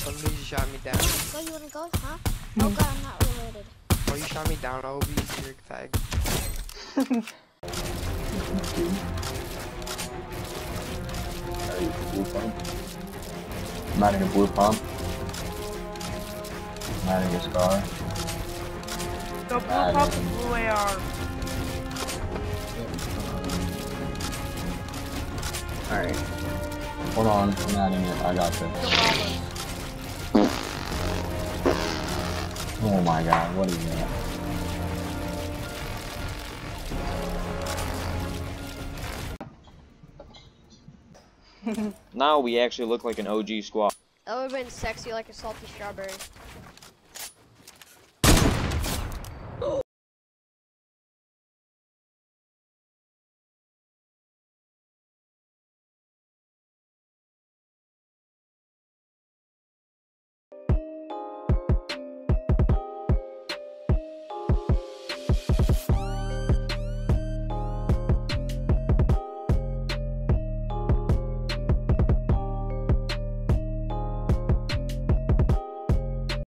Somebody just shot me down. Go, you wanna go? Huh? Oh god, I'm not reloaded. Oh, you shot me down. I hope he's your tag. Blue pump. I'm adding a blue pump. I'm adding a scar. The blue pump and blue AR. Alright. Hold on, I'm adding it. I got this. Oh my god, what is that? Now we actually look like an OG squad. That would've been sexy like a salty strawberry.